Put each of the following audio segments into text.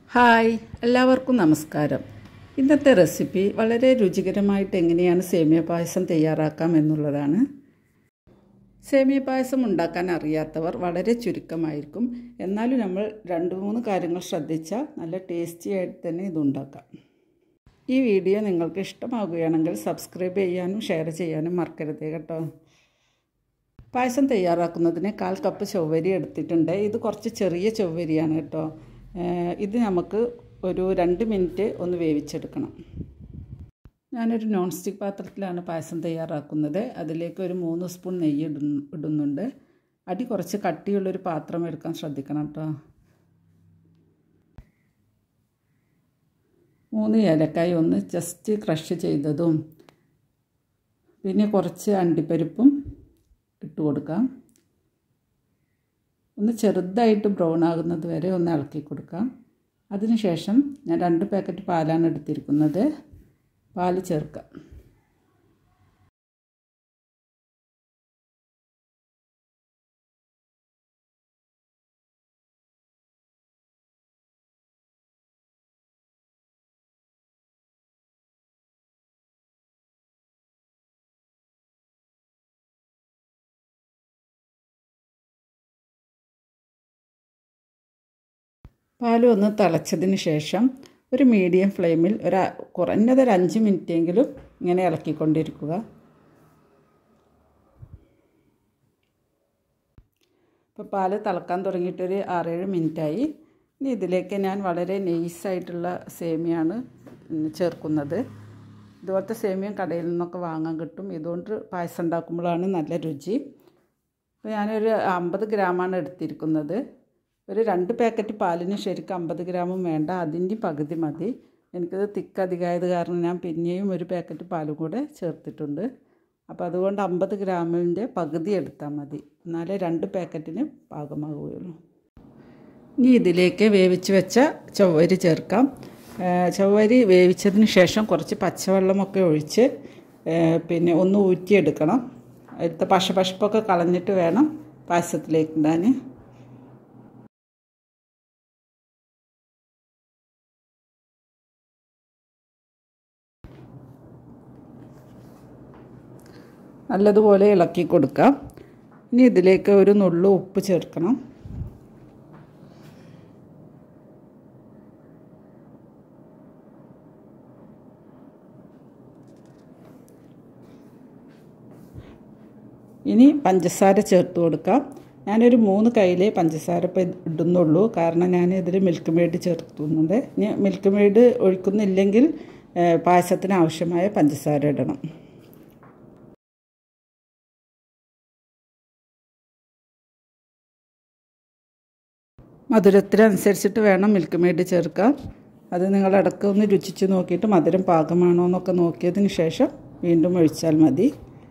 Hi, എല്ലാവർക്കും നമസ്കാരം. ഇന്നത്തെ റെസിപ്പി വളരെ രുചികരമായിട്ട് എങ്ങനെയാണ് സേമിയ പായസം തയ്യാറാക്കാം എന്നുള്ളതാണ്. സേമിയ പായസം ഉണ്ടാക്കാൻ അറിയാത്തവർ വളരെ ചുരുക്കമായിരിക്കും. എന്നാലും നമ്മൾ 2-3 കാര്യങ്ങൾ ശ്രദ്ധിച്ചാൽ നല്ല ടേസ്റ്റി ആയിട്ട് തന്നെ ഇതുണ്ടാക്കാം. ഈ വീഡിയോ നിങ്ങൾക്ക് ഇഷ്ടമാവുകയാണെങ്കിൽ സബ്സ്ക്രൈബ് ചെയ്യാനും ഷെയർ ചെയ്യാനും മറക്കരുത് കേട്ടോ. പായസം തയ്യാറാക്കുന്നതിന് 1/4 കപ്പ് ചൊവ്വരി എടുത്തിട്ടുണ്ട്. ഇത് കുറച്ച് ചെറിയ ചൊവ്വരിയാണ് കേട്ടോ. ഇത് നമുക്ക് ഒരു 2 മിനിറ്റ് ഒന്ന് വേവിച്ചെടുക്കണം. ഞാനൊരു നോൺ സ്റ്റിക്ക് പാത്രത്തിലാണ് പായസം തയ്യാറാക്കുന്നത്. അതിലേക്ക് ഒരു 3 സ്പൂൺ നെയ്യ് ഇടുന്നുണ്ട്. അടി കുറച്ച് കട്ടിയുള്ളൊരു പാത്രം എടുക്കാൻ ശ്രദ്ധിക്കണം കേട്ടോ. 3 ഏലക്കായ ഒന്ന് ജസ്റ്റ് ക്രഷ് ചെയ്തതും പിന്നെ കുറച്ച് അണ്ടിപ്പരിപ്പും ഇട്ട് കൊടുക്കാം. ഒന്ന് ചെറുതായിട്ട് ബ്രൗൺ ആകുന്നത് വരെ ഒന്ന് ഇളക്കി കൊടുക്കാം. അതിനുശേഷം ഞാൻ 2 പാക്കറ്റ് പാലാണ് എടുത്തിരിക്കുന്നത്. പാല് ചേർക്കാം. പാൽ ഒന്ന് തിളച്ചതിന് ശേഷം ഒരു മീഡിയം ഫ്ലെയിമിൽ കുറഞ്ഞത് 5 മിനിറ്റെങ്കിലും ഇങ്ങനെ ഇളക്കിക്കൊണ്ടിരിക്കുക. ഇപ്പോൾ പാൽ തിളക്കാൻ തുടങ്ങിയിട്ടൊരു 6-7 മിനിറ്റായി. ഇനി ഇതിലേക്ക് ഞാൻ വളരെ നൈസായിട്ടുള്ള സേമിയാണ് ചേർക്കുന്നത്. ഇതുപോലത്തെ സേമിയ കടയിൽ നിന്നൊക്കെ വാങ്ങാൻ കിട്ടും. ഇതുകൊണ്ട് പായസം ഉണ്ടാക്കുമ്പോഴാണ് നല്ല രുചി. അപ്പോൾ ഞാനൊരു 50 ഗ്രാമാണ് എടുത്തിരിക്കുന്നത്. ഒരു 2 പാക്കറ്റ് പാലിന് ശരിക്കും 50 ഗ്രാമും വേണ്ട, അതിൻ്റെ പകുതി മതി. എനിക്കത് തിക്ക് അധികമായത് കാരണം ഞാൻ പിന്നെയും ഒരു പാക്കറ്റ് പാലും കൂടെ ചേർത്തിട്ടുണ്ട്. അപ്പോൾ അതുകൊണ്ട് 50 ഗ്രാമിൻ്റെ പകുതി എടുത്താൽ മതി, എന്നാലേ 2 പാക്കറ്റിന് പാകമാകുകയുള്ളൂ. ഇനി ഇതിലേക്ക് വേവിച്ച് വെച്ച ചൊവ്വരി ചേർക്കാം. ചൊവ്വരി വേവിച്ചതിന് ശേഷം കുറച്ച് പച്ചവെള്ളമൊക്കെ ഒഴിച്ച് പിന്നെ ഒന്ന് ഊറ്റിയെടുക്കണം. അതിലത്തെ പശപ്പൊക്കെ കളഞ്ഞിട്ട് വേണം പായസത്തിലേക്ക് ഇടാൻ. നല്ലതുപോലെ ഇളക്കി കൊടുക്കാം. ഇനി ഇതിലേക്ക് ഒരു നുള്ളു ഉപ്പ് ചേർക്കണം. ഇനി പഞ്ചസാര ചേർത്ത് കൊടുക്കാം. ഞാനൊരു 3 കയ്യിലേ പഞ്ചസാര ഇപ്പം ഇടുന്നുള്ളൂ, കാരണം ഞാൻ ഇതിൽ മിൽക്ക് മെയ്ഡ് ചേർക്കുന്നുണ്ട്. ഇനി മിൽക്ക് മെയ്ഡ് ഒഴിക്കുന്നില്ലെങ്കിൽ പായസത്തിന് ആവശ്യമായ പഞ്ചസാര ഇടണം. മധുരത്തിനനുസരിച്ചിട്ട് വേണം മിൽക്ക് മെയ്ഡ് ചേർക്കാൻ. അത് നിങ്ങൾ ഇടയ്ക്ക് ഒന്ന് രുചിച്ച് നോക്കിയിട്ട് മധുരം പാകമാണോ എന്നൊക്കെ നോക്കിയതിന് ശേഷം വീണ്ടും ഒഴിച്ചാൽ മതി.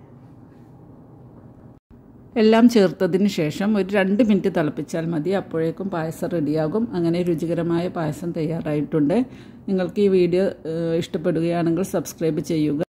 എല്ലാം ചേർത്തതിന് ശേഷം ഒരു 2 മിനിറ്റ് തിളപ്പിച്ചാൽ മതി. അപ്പോഴേക്കും പായസം റെഡിയാകും. അങ്ങനെ രുചികരമായ പായസം തയ്യാറായിട്ടുണ്ട്. നിങ്ങൾക്ക് ഈ വീഡിയോ ഇഷ്ടപ്പെടുകയാണെങ്കിൽ സബ്സ്ക്രൈബ് ചെയ്യുക.